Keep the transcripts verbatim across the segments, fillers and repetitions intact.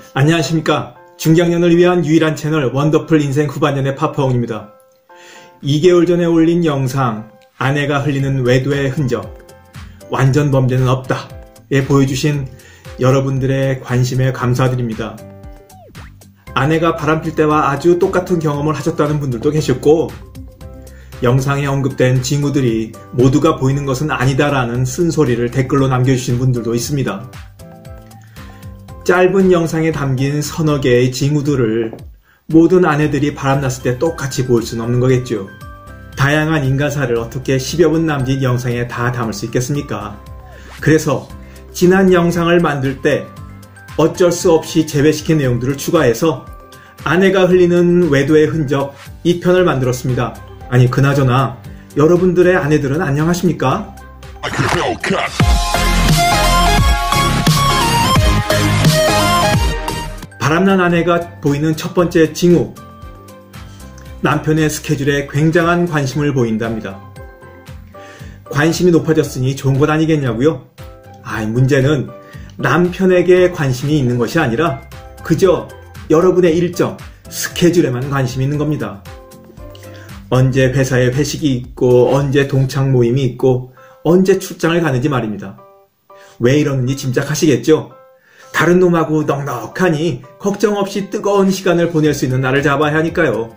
안녕하십니까. 중장년을 위한 유일한 채널 원더풀 인생 후반년의 파파홍입니다. 이 개월 전에 올린 영상 아내가 흘리는 외도의 흔적, 완전 범죄는 없다에 보여주신 여러분들의 관심에 감사드립니다. 아내가 바람필 때와 아주 똑같은 경험을 하셨다는 분들도 계셨고, 영상에 언급된 징후들이 모두가 보이는 것은 아니다라는 쓴소리를 댓글로 남겨주신 분들도 있습니다. 짧은 영상에 담긴 서너 개의 징후들을 모든 아내들이 바람났을 때 똑같이 보일 수는 없는 거겠죠. 다양한 인간사를 어떻게 십여 분 남짓 영상에 다 담을 수 있겠습니까? 그래서 지난 영상을 만들 때 어쩔 수 없이 제외시킨 내용들을 추가해서 아내가 흘리는 외도의 흔적 이 편을 만들었습니다. 아니 그나저나 여러분들의 아내들은 안녕하십니까? 바람난 아내가 보이는 첫 번째 징후, 남편의 스케줄에 굉장한 관심을 보인답니다. 관심이 높아졌으니 좋은 것 아니겠냐고요? 아, 문제는 남편에게 관심이 있는 것이 아니라 그저 여러분의 일정, 스케줄에만 관심이 있는 겁니다. 언제 회사에 회식이 있고 언제 동창 모임이 있고 언제 출장을 가는지 말입니다. 왜 이러는지 짐작하시겠죠? 다른 놈하고 넉넉하니 걱정 없이 뜨거운 시간을 보낼 수 있는 날을 잡아야 하니까요.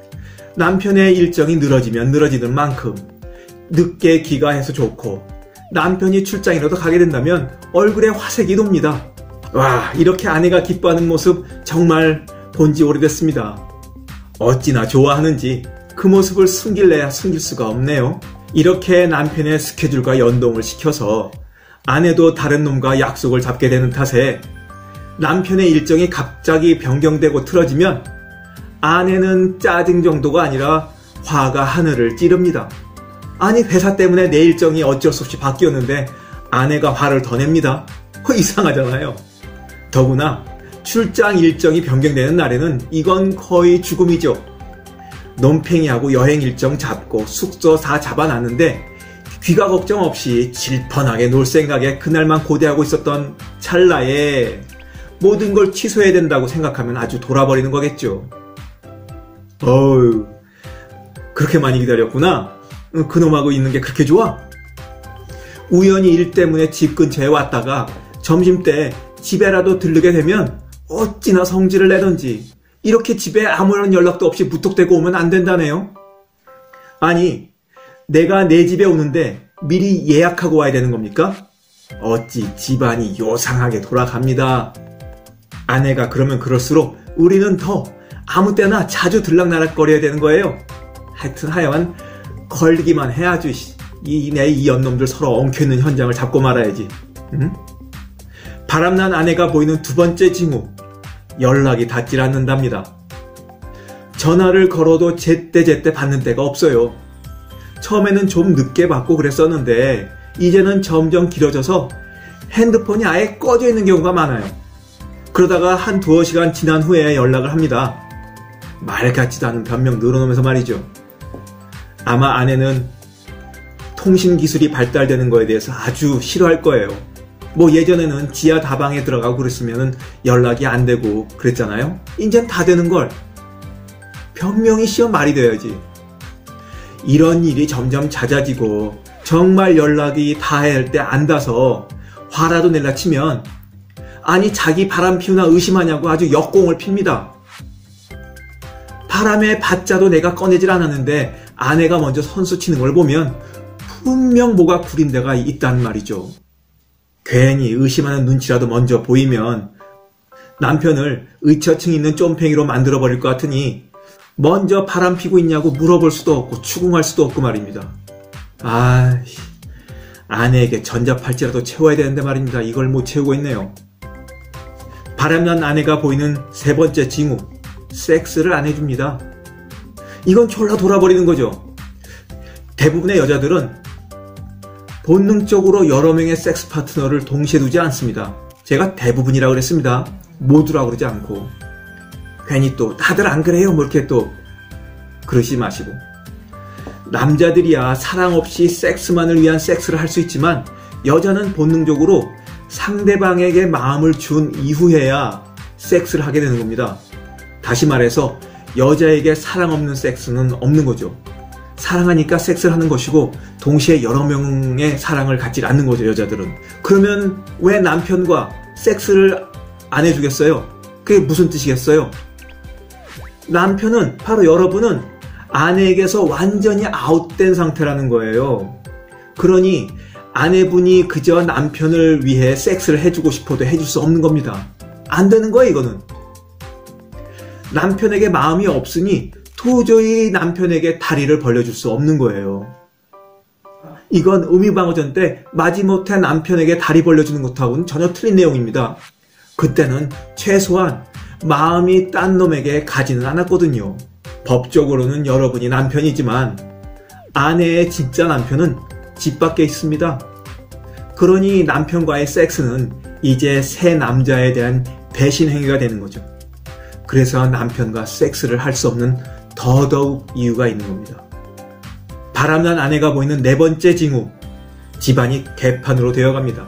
남편의 일정이 늘어지면 늘어지는 만큼 늦게 귀가해서 좋고, 남편이 출장이라도 가게 된다면 얼굴에 화색이 돕니다. 와, 이렇게 아내가 기뻐하는 모습 정말 본지 오래됐습니다. 어찌나 좋아하는지 그 모습을 숨길래야 숨길 수가 없네요. 이렇게 남편의 스케줄과 연동을 시켜서 아내도 다른 놈과 약속을 잡게 되는 탓에 남편의 일정이 갑자기 변경되고 틀어지면 아내는 짜증 정도가 아니라 화가 하늘을 찌릅니다. 아니 회사 때문에 내 일정이 어쩔 수 없이 바뀌었는데 아내가 화를 더 냅니다. 이상하잖아요. 더구나 출장 일정이 변경되는 날에는 이건 거의 죽음이죠. 논팽이하고 여행 일정 잡고 숙소 다 잡아놨는데 귀가 걱정 없이 질펀하게 놀 생각에 그날만 고대하고 있었던 찰나에 모든 걸 취소해야 된다고 생각하면 아주 돌아버리는 거겠죠. 어휴, 그렇게 많이 기다렸구나. 그놈하고 있는 게 그렇게 좋아? 우연히 일 때문에 집 근처에 왔다가 점심때 집에라도 들르게 되면 어찌나 성질을 내던지 이렇게 집에 아무런 연락도 없이 무턱대고 오면 안 된다네요. 아니, 내가 내 집에 오는데 미리 예약하고 와야 되는 겁니까? 어찌 집안이 요상하게 돌아갑니다. 아내가 그러면 그럴수록 우리는 더 아무 때나 자주 들락날락거려야 되는 거예요. 하여튼 하여간 걸기만 해야지. 이 내 이 연놈들 서로 엉켜있는 현장을 잡고 말아야지. 응? 바람난 아내가 보이는 두 번째 징후, 연락이 닿질 않는답니다. 전화를 걸어도 제때제때 받는 때가 없어요. 처음에는 좀 늦게 받고 그랬었는데 이제는 점점 길어져서 핸드폰이 아예 꺼져 있는 경우가 많아요. 그러다가 한 두어 시간 지난 후에 연락을 합니다. 말 같지도 않은 변명 늘어놓으면서 말이죠. 아마 아내는 통신 기술이 발달되는 거에 대해서 아주 싫어할 거예요. 뭐 예전에는 지하 다방에 들어가고 그랬으면 연락이 안 되고 그랬잖아요. 이젠 다 되는 걸. 변명이 쉬운 말이 돼야지. 이런 일이 점점 잦아지고 정말 연락이 닿아야 할 때 안 닿아서 화라도 낼라 치면 아니 자기 바람 피우나 의심하냐고 아주 역공을 핍니다. 바람에 받자도 내가 꺼내질 않았는데 아내가 먼저 선수 치는 걸 보면 분명 뭐가 구린 데가 있단 말이죠. 괜히 의심하는 눈치라도 먼저 보이면 남편을 의처증 있는 쫌팽이로 만들어버릴 것 같으니 먼저 바람 피고 있냐고 물어볼 수도 없고 추궁할 수도 없고 말입니다. 아, 아내에게 전자팔찌라도 채워야 되는데 말입니다. 이걸 못 채우고 있네요. 바람난 아내가 보이는 세 번째 징후, 섹스를 안 해줍니다. 이건 졸라 돌아버리는 거죠. 대부분의 여자들은 본능적으로 여러 명의 섹스 파트너를 동시에 두지 않습니다. 제가 대부분이라고 그랬습니다. 모두라고 그러지 않고. 괜히 또 다들 안 그래요 뭐 이렇게 또 그러시지 마시고, 남자들이야 사랑 없이 섹스만을 위한 섹스를 할 수 있지만 여자는 본능적으로 상대방에게 마음을 준 이후에야 섹스를 하게 되는 겁니다. 다시 말해서 여자에게 사랑 없는 섹스는 없는 거죠. 사랑하니까 섹스를 하는 것이고 동시에 여러 명의 사랑을 갖지 않는 거죠, 여자들은. 그러면 왜 남편과 섹스를 안 해주겠어요? 그게 무슨 뜻이겠어요? 남편은, 바로 여러분은 아내에게서 완전히 아웃된 상태라는 거예요. 그러니 아내분이 그저 남편을 위해 섹스를 해주고 싶어도 해줄 수 없는 겁니다. 안 되는 거예요, 이거는. 남편에게 마음이 없으니 도저히 남편에게 다리를 벌려줄 수 없는 거예요. 이건 의미방어전 때 마지못해 남편에게 다리 벌려주는 것하고는 전혀 틀린 내용입니다. 그때는 최소한 마음이 딴 놈에게 가지는 않았거든요. 법적으로는 여러분이 남편이지만 아내의 진짜 남편은 집 밖에 있습니다. 그러니 남편과의 섹스는 이제 새 남자에 대한 배신 행위가 되는 거죠. 그래서 남편과 섹스를 할 수 없는 더더욱 이유가 있는 겁니다. 바람난 아내가 보이는 네 번째 징후, 집안이 개판으로 되어갑니다.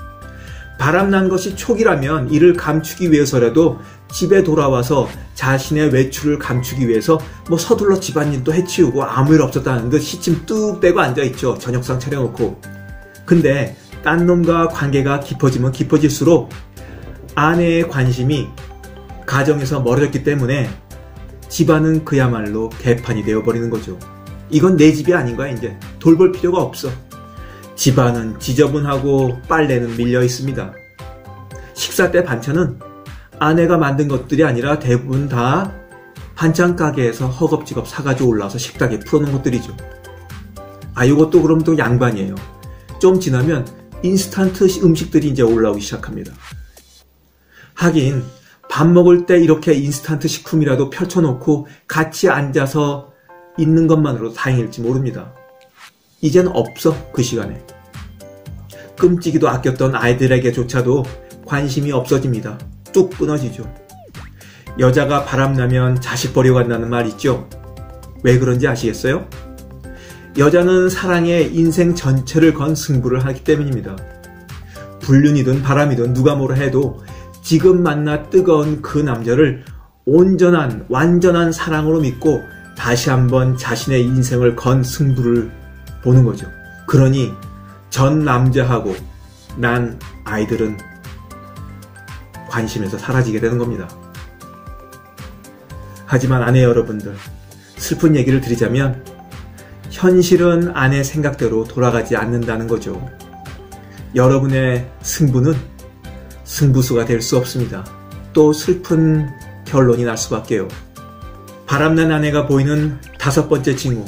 바람난 것이 촉이라면 이를 감추기 위해서라도 집에 돌아와서 자신의 외출을 감추기 위해서 뭐 서둘러 집안일도 해치우고 아무 일 없었다는 듯 시침 뚝 떼고 앉아있죠. 저녁상 차려놓고. 근데 딴 놈과 관계가 깊어지면 깊어질수록 아내의 관심이 가정에서 멀어졌기 때문에 집안은 그야말로 개판이 되어버리는 거죠. 이건 내 집이 아닌 거야. 이제 돌볼 필요가 없어. 집안은 지저분하고 빨래는 밀려 있습니다. 식사 때 반찬은 아내가 만든 것들이 아니라 대부분 다 반찬 가게에서 허겁지겁 사가지고 올라와서 식탁에 풀어놓은 것들이죠. 아, 이것도 그럼 또 양반이에요. 좀 지나면 인스턴트 음식들이 이제 올라오기 시작합니다. 하긴 밥 먹을 때 이렇게 인스턴트 식품이라도 펼쳐놓고 같이 앉아서 있는 것만으로도 다행일지 모릅니다. 이젠 없어, 그 시간에. 끔찍이도 아꼈던 아이들에게조차도 관심이 없어집니다. 뚝 끊어지죠. 여자가 바람나면 자식 버려간다는 말 있죠? 왜 그런지 아시겠어요? 여자는 사랑에 인생 전체를 건 승부를 하기 때문입니다. 불륜이든 바람이든 누가 뭐라 해도 지금 만나 뜨거운 그 남자를 온전한 완전한 사랑으로 믿고 다시 한번 자신의 인생을 건 승부를 보는 거죠. 그러니 전 남자하고 난 아이들은 관심에서 사라지게 되는 겁니다. 하지만 아내 여러분들, 슬픈 얘기를 드리자면 현실은 아내 생각대로 돌아가지 않는다는 거죠. 여러분의 승부는 승부수가 될 수 없습니다. 또 슬픈 결론이 날 수밖에요. 바람난 아내가 보이는 다섯 번째 징후,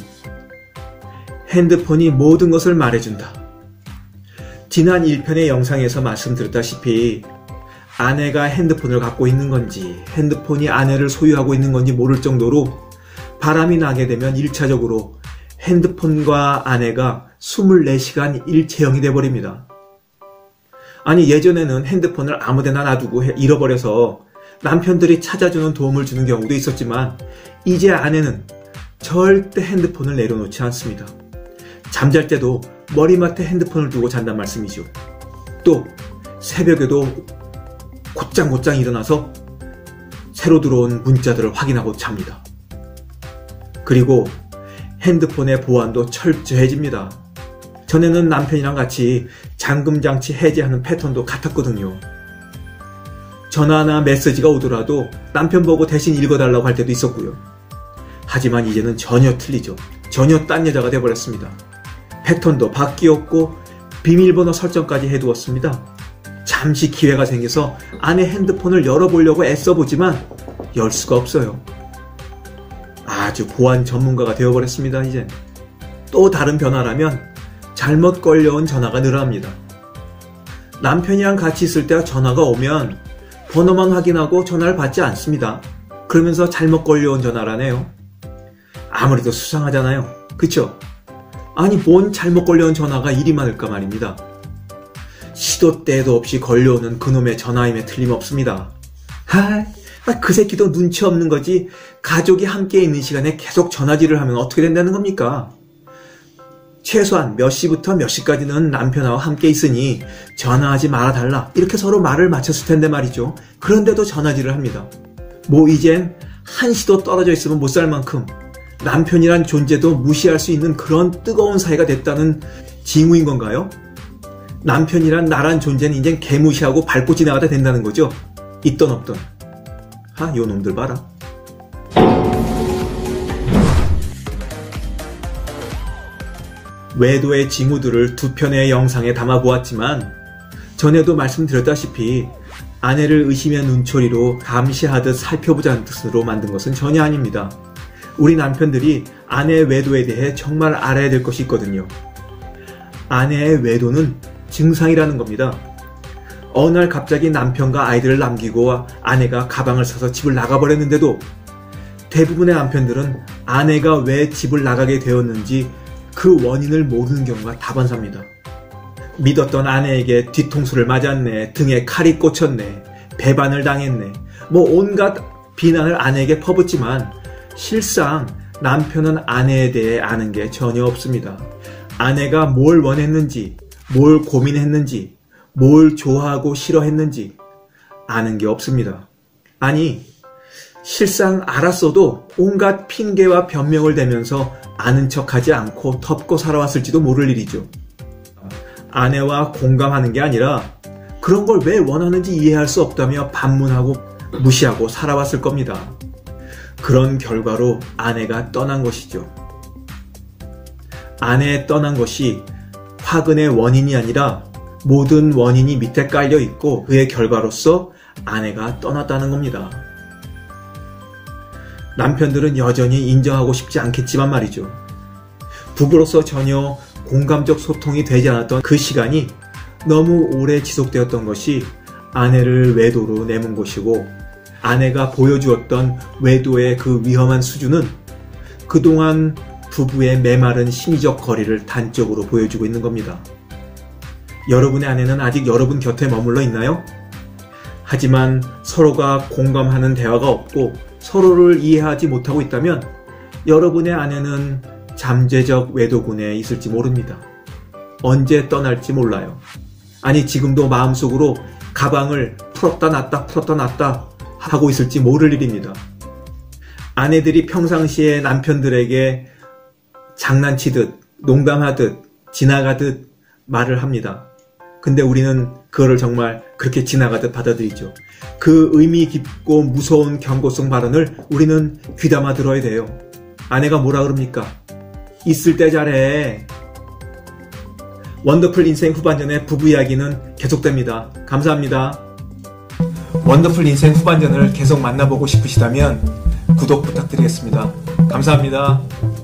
핸드폰이 모든 것을 말해준다. 지난 일 편의 영상에서 말씀드렸다시피 아내가 핸드폰을 갖고 있는 건지 핸드폰이 아내를 소유하고 있는 건지 모를 정도로 바람이 나게 되면 일 차적으로 핸드폰과 아내가 이십사 시간 일체형이 돼버립니다. 아니, 예전에는 핸드폰을 아무데나 놔두고 잃어버려서 남편들이 찾아주는 도움을 주는 경우도 있었지만 이제 아내는 절대 핸드폰을 내려놓지 않습니다. 잠잘 때도 머리맡에 핸드폰을 두고 잔단 말씀이죠. 또 새벽에도 곧장곧장 일어나서 새로 들어온 문자들을 확인하고 잡니다. 그리고 핸드폰의 보안도 철저해집니다. 전에는 남편이랑 같이 잠금장치 해제하는 패턴도 같았거든요. 전화나 메시지가 오더라도 남편 보고 대신 읽어달라고 할 때도 있었고요. 하지만 이제는 전혀 틀리죠. 전혀 딴 여자가 돼버렸습니다. 패턴도 바뀌었고 비밀번호 설정까지 해두었습니다. 잠시 기회가 생겨서 아내 핸드폰을 열어보려고 애써보지만 열 수가 없어요. 아주 보안 전문가가 되어버렸습니다. 이제 또 다른 변화라면 잘못 걸려온 전화가 늘어납니다. 남편이랑 같이 있을 때 전화가 오면 번호만 확인하고 전화를 받지 않습니다. 그러면서 잘못 걸려온 전화라네요. 아무래도 수상하잖아요. 그쵸? 아니, 뭔 잘못 걸려온 전화가 이리 많을까 말입니다. 시도 때도 없이 걸려오는 그놈의 전화임에 틀림없습니다. 하, 그 새끼도 눈치 없는 거지. 가족이 함께 있는 시간에 계속 전화질을 하면 어떻게 된다는 겁니까? 최소한 몇 시부터 몇 시까지는 남편하고 함께 있으니 전화하지 말아달라 이렇게 서로 말을 맞췄을 텐데 말이죠. 그런데도 전화질을 합니다. 뭐 이젠 한시도 떨어져 있으면 못 살 만큼 남편이란 존재도 무시할 수 있는 그런 뜨거운 사이가 됐다는 징후인 건가요? 남편이란 나란 존재는 이젠 개무시하고 밟고 지나가다 된다는 거죠. 있던 없던. 하, 요 놈들 봐라. 외도의 징후들을 두 편의 영상에 담아보았지만 전에도 말씀드렸다시피 아내를 의심의 눈초리로 감시하듯 살펴보자는 뜻으로 만든 것은 전혀 아닙니다. 우리 남편들이 아내의 외도에 대해 정말 알아야 될 것이 있거든요. 아내의 외도는 증상이라는 겁니다. 어느 날 갑자기 남편과 아이들을 남기고 아내가 가방을 싸서 집을 나가버렸는데도 대부분의 남편들은 아내가 왜 집을 나가게 되었는지 그 원인을 모르는 경우가 다반사입니다. 믿었던 아내에게 뒤통수를 맞았네, 등에 칼이 꽂혔네, 배반을 당했네, 뭐 온갖 비난을 아내에게 퍼붓지만 실상 남편은 아내에 대해 아는 게 전혀 없습니다. 아내가 뭘 원했는지, 뭘 고민했는지, 뭘 좋아하고 싫어했는지 아는 게 없습니다. 아니, 실상 알았어도 온갖 핑계와 변명을 대면서 아는 척하지 않고 덮고 살아왔을지도 모를 일이죠. 아내와 공감하는 게 아니라 그런 걸 왜 원하는지 이해할 수 없다며 반문하고 무시하고 살아왔을 겁니다. 그런 결과로 아내가 떠난 것이죠. 아내 떠난 것이 화근의 원인이 아니라 모든 원인이 밑에 깔려 있고 그의 결과로서 아내가 떠났다는 겁니다. 남편들은 여전히 인정하고 싶지 않겠지만 말이죠. 부부로서 전혀 공감적 소통이 되지 않았던 그 시간이 너무 오래 지속되었던 것이 아내를 외도로 내몬 것이고 아내가 보여주었던 외도의 그 위험한 수준은 그동안 부부의 메마른 심리적 거리를 단적으로 보여주고 있는 겁니다. 여러분의 아내는 아직 여러분 곁에 머물러 있나요? 하지만 서로가 공감하는 대화가 없고 서로를 이해하지 못하고 있다면 여러분의 아내는 잠재적 외도군에 있을지 모릅니다. 언제 떠날지 몰라요. 아니 지금도 마음속으로 가방을 풀었다 놨다 풀었다 놨다 하고 있을지 모를 일입니다. 아내들이 평상시에 남편들에게 장난치듯 농담하듯 지나가듯 말을 합니다. 근데 우리는 그거를 정말 그렇게 지나가듯 받아들이죠. 그 의미 깊고 무서운 경고성 발언을 우리는 귀담아 들어야 돼요. 아내가 뭐라 그럽니까? 있을 때 잘해. 원더풀 인생 후반전의 부부 이야기는 계속됩니다. 감사합니다. 원더풀 인생 후반전을 계속 만나보고 싶으시다면 구독 부탁드리겠습니다. 감사합니다.